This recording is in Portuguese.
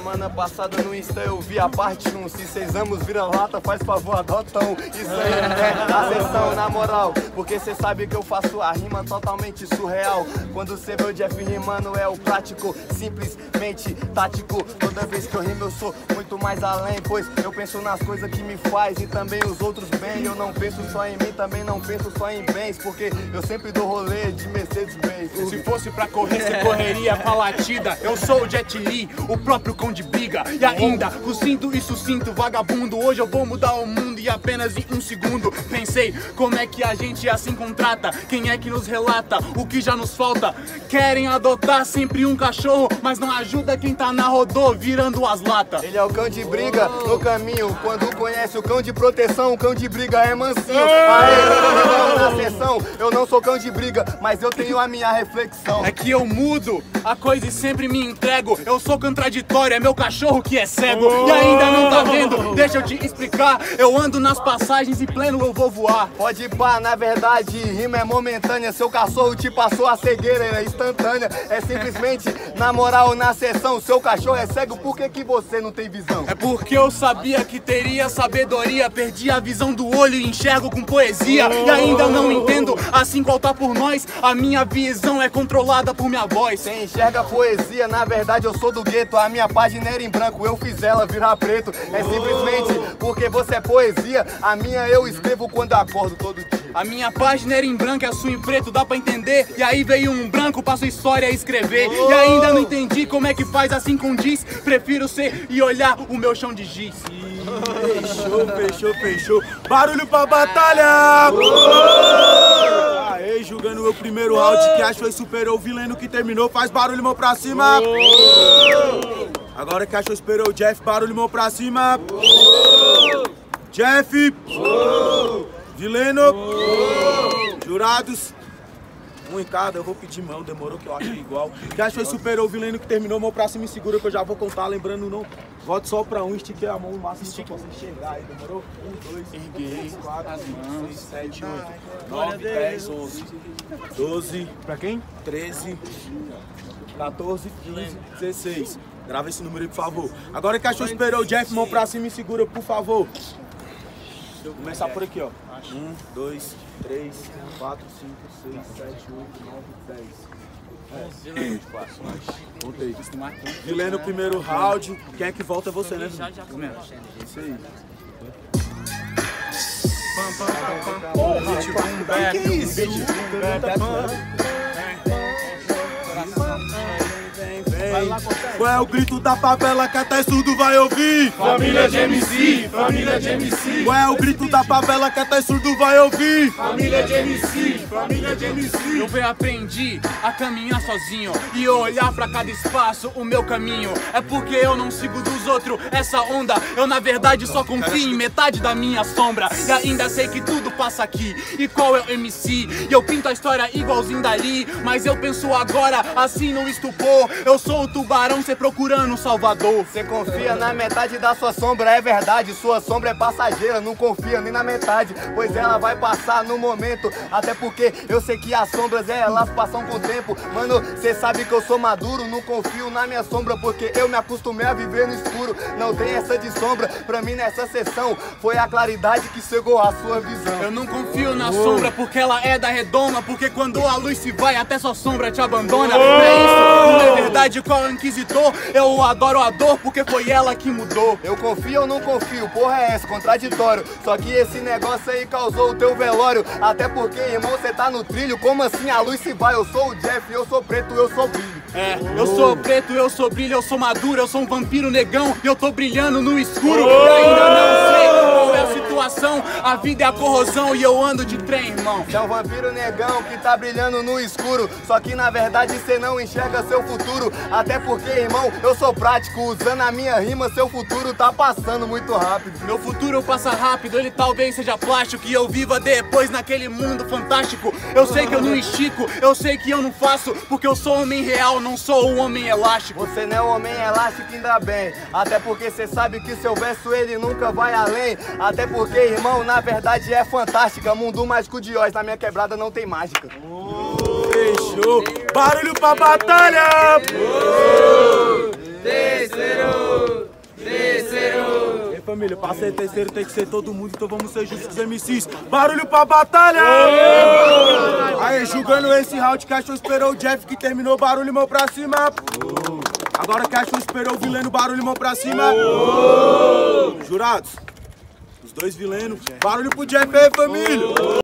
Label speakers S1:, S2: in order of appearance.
S1: semana passada no Insta eu vi a parte 1. Se vocês amam vira-lata, faz favor, adotam. Isso aí é a sessão, na moral. Porque cê sabe que eu faço a rima totalmente surreal. Quando cê vê o Jeff rimando é o prático, simplesmente tático. Toda vez que eu rimo eu sou muito mais além, pois eu penso nas coisas que me faz e também os outros bem. Eu não penso só em mim, também não penso só em bens, porque eu sempre dou rolê de Mercedes-Benz.
S2: Se fosse pra correr, você correria com a latida. Eu sou o Jet Li, o próprio cão de briga. E ainda, sucinto e sucinto, vagabundo. Hoje eu vou mudar o mundo e apenas em um segundo. Pensei, como é que a gente assim contrata? Quem é que nos relata o que já nos falta? Querem adotar sempre um cachorro, mas não ajuda quem tá na rodô virando as latas.
S1: Ele é o cão de briga no caminho. Quando conhece o cão de proteção, o cão de briga é mansinho. Aê, na sessão, eu não sou cão de briga, mas eu tenho a minha reflexão.
S2: É que eu mudo a coisa e sempre me entrego. Eu sou contraditório, é meu cachorro que é cego. E ainda não tá vendo, deixa eu te explicar. Eu ando nas passagens e pleno eu vou voar.
S1: Pode ir pá, na verdade, rima é momentânea. Seu cachorro te passou a cegueira, é instantânea. É simplesmente, na moral, na sessão. Seu cachorro é cego, por que você não tem visão?
S2: É porque eu sabia que teria sabedoria. Perdi a visão do olho e enxergo com poesia. E ainda não entendo, assim qual tá por nós. A minha visão é controlada por minha voz.
S1: Você enxerga poesia, na verdade eu sou do gueto. A minha página era em branco, eu fiz ela virar preto. É simplesmente porque você é poesia. A minha eu escrevo quando eu acordo todo dia.
S2: A minha página era em branco e a sua em preto, dá pra entender? E aí veio um branco pra sua história escrever. E ainda não entendi como é que faz assim com diz. Prefiro ser e olhar o meu chão de giz.
S3: Fechou. Barulho pra batalha! Aê, julgando o primeiro round que achou e superou o vileno que terminou. Faz barulho, mão pra cima! Agora que achou e superou o Jeff, barulho, mão pra cima! Jeff! Vileno! Jurados! Um em cada, eu vou pedir mão, demorou que eu acho igual. Que achou e superou o vileno que terminou, mão pra cima e segura que eu já vou contar, lembrando não. Volte só pra um, estiquei a mão o máximo que eu posso enxergar aí, demorou? 1, 2, 3, 4, 5, 6, 7, 8, 9, 10, 11, 12, pra quem? 13, 14, 15, 16. Grava esse número aí, por favor. Agora que achou e superou o Jeff, mão pra cima e segura, por favor. Vou começar por aqui, ó. 1, 2, 3, 4, 5, 6, 7, 8, 9, 10. Voltei. Vileno, primeiro round. Quem é que volta é você, né? Isso aí.
S1: Que isso?
S3: Qual é o grito da favela que até surdo vai ouvir?
S2: Família de MC, família de MC.
S3: Qual é o grito da favela que até surdo vai ouvir?
S2: Família de MC, família de MC. Eu aprendi a caminhar sozinho e olhar pra cada espaço o meu caminho. É porque eu não sigo dos outros essa onda. Eu na verdade só confio em metade da minha sombra. E ainda sei que tudo passa aqui. E qual é o MC? E eu pinto a história igualzinho dali. Mas eu penso agora assim no estupor. Eu sou o tubarão, cê procurando um salvador.
S1: Você confia na metade da sua sombra, é verdade. Sua sombra é passageira, não confia nem na metade, pois ela vai passar no momento. Até porque eu sei que as sombras, elas passam com o tempo. Mano, cê sabe que eu sou maduro, não confio na minha sombra, porque eu me acostumei a viver no escuro. Não tem essa de sombra, pra mim nessa sessão foi a claridade que cegou a sua visão.
S2: Eu não confio na sombra porque ela é da redoma, porque quando a luz se vai até sua sombra te abandona. Não é isso, não é verdade, qual é o inquisitor? Eu adoro a dor porque foi ela que mudou.
S1: Eu confio ou não confio, porra é essa, contraditório. Só que esse negócio aí causou o teu velório. Até porque, irmão, cê tá no trilho. Como assim a luz se vai? Eu sou o Jeff, eu sou preto, eu sou brilho.
S2: É, eu sou preto, eu sou brilho, eu sou maduro, eu sou um vampiro negão e eu tô brilhando no escuro. E ainda não sei qual é a situação, a vida é a corrosão e eu ando de trem, irmão.
S1: Você é um vampiro negão que tá brilhando no escuro, só que na verdade cê não enxerga seu futuro. Até porque, irmão, eu sou prático, usando a minha rima, seu futuro tá passando muito rápido.
S2: Meu futuro passa rápido, ele talvez seja plástico e eu viva depois naquele mundo fantástico. Eu sei que eu não estico, eu sei que eu não faço, porque eu sou homem real, não sou um homem elástico.
S1: Você não é um homem elástico, ainda bem. Até porque cê sabe que seu verso ele nunca vai além. Até porque, irmão, na verdade é fantástica. Mundo mágico de Oz, na minha quebrada não tem mágica.
S3: Fechou! Barulho pra batalha!
S1: Terceiro!
S3: família, pra ser terceiro tem que ser todo mundo, então vamos ser justos MCs. Barulho pra batalha! Aí, julgando esse round, Cachorro esperou o Jeff que terminou, barulho, mão pra cima. Agora Cachorro esperou o Vileno, barulho, mão pra cima. Jurados, os dois Vileno, barulho pro Jeff aí, família.